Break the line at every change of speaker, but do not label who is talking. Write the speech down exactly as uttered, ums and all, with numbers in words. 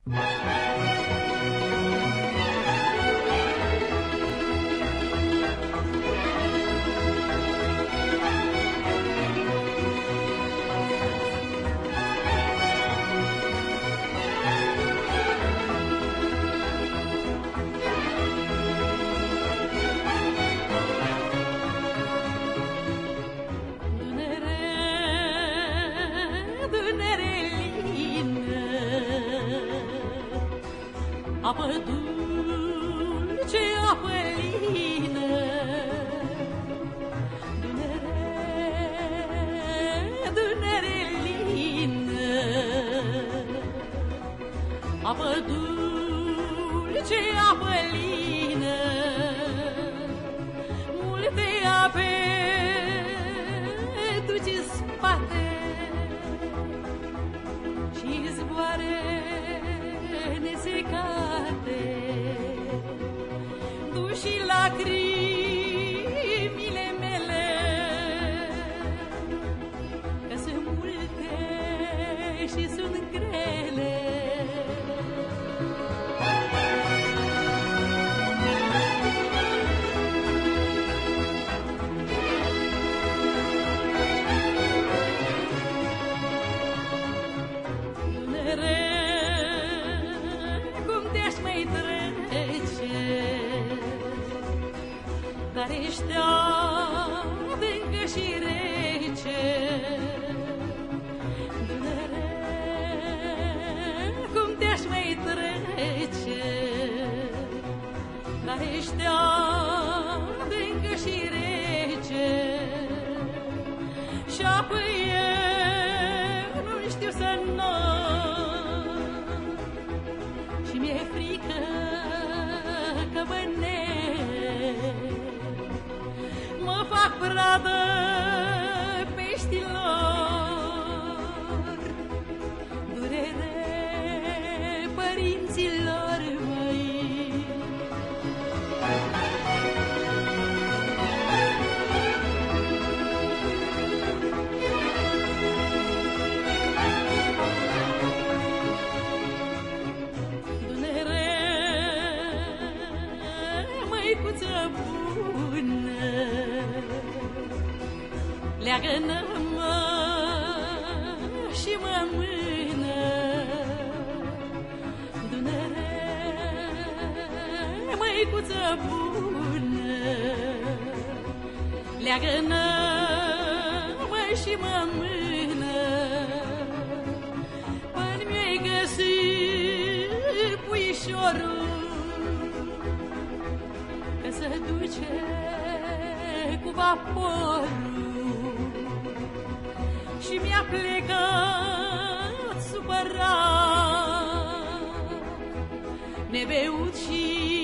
Apă dulce, apă lină, Dunăre, Dunăre lină. Apă dulce, apă lină, multe ape duci în spate și zboare nesecate, duși lacrimile mele, că sunt multe și sunt grele. Dar ești adâncă și rece, Dunăre, cum te-aș mai trece. Dar ești adâncă și rece, și apoi eu nu știu să n-am, și mi-e frică că mă fac pradă peștilor, durere părinților măi. Dunăre, măicuță bună, leagă-nă-mă și mă mână, Dunăre, măicuță bună, leagă-nă-mă și mă mână, până mi-ai găsit puișorul, că se duce cu vaporul, și mi-a plecat supărat, nebeut și